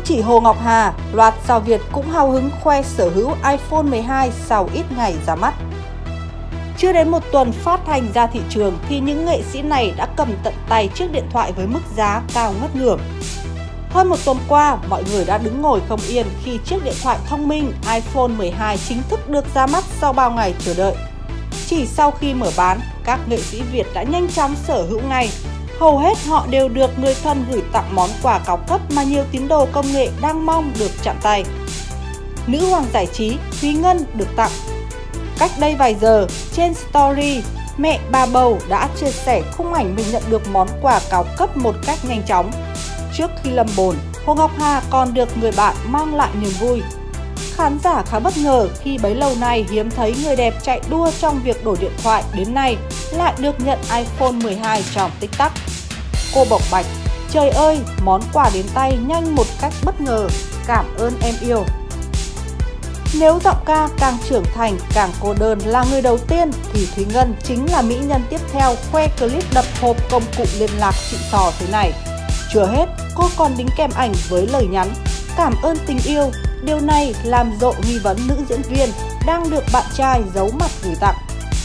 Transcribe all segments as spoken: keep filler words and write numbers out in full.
chỉ Hồ Ngọc Hà, loạt sao Việt cũng hào hứng khoe sở hữu iPhone mười hai sau ít ngày ra mắt. Chưa đến một tuần phát hành ra thị trường thì những nghệ sĩ này đã cầm tận tay chiếc điện thoại với mức giá cao ngất ngưởng. Hơn một tuần qua, mọi người đã đứng ngồi không yên khi chiếc điện thoại thông minh iPhone mười hai chính thức được ra mắt sau bao ngày chờ đợi. Chỉ sau khi mở bán, các nghệ sĩ Việt đã nhanh chóng sở hữu ngay. Hầu hết họ đều được người thân gửi tặng món quà cao cấp mà nhiều tín đồ công nghệ đang mong được chạm tay. Nữ hoàng giải trí Thúy Ngân được tặng. Cách đây vài giờ, trên story, mẹ bà bầu đã chia sẻ khung ảnh mình nhận được món quà cao cấp một cách nhanh chóng. Trước khi lâm bồn, Hồ Ngọc Hà còn được người bạn mang lại niềm vui. Khán giả khá bất ngờ khi bấy lâu nay hiếm thấy người đẹp chạy đua trong việc đổi điện thoại đến nay lại được nhận iPhone mười hai trong tích tắc. Cô bộc bạch, trời ơi, món quà đến tay nhanh một cách bất ngờ, cảm ơn em yêu. Nếu giọng ca càng trưởng thành, càng cô đơn là người đầu tiên thì Thúy Ngân chính là mỹ nhân tiếp theo khoe clip đập hộp công cụ liên lạc xịn sò thế này. Chưa hết, cô còn đính kèm ảnh với lời nhắn cảm ơn tình yêu. Điều này làm rộ nghi vấn nữ diễn viên đang được bạn trai giấu mặt gửi tặng.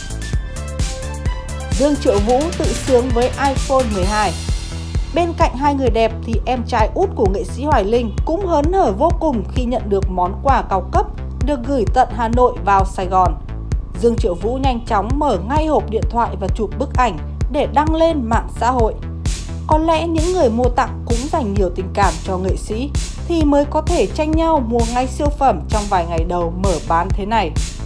Dương Triệu Vũ tự sướng với iPhone mười hai. Bên cạnh hai người đẹp thì em trai út của nghệ sĩ Hoài Linh cũng hớn hở vô cùng khi nhận được món quà cao cấp được gửi tận Hà Nội vào Sài Gòn. Dương Triệu Vũ nhanh chóng mở ngay hộp điện thoại và chụp bức ảnh để đăng lên mạng xã hội. Có lẽ những người mua tặng cũng dành nhiều tình cảm cho nghệ sĩ thì mới có thể tranh nhau mua ngay siêu phẩm trong vài ngày đầu mở bán thế này.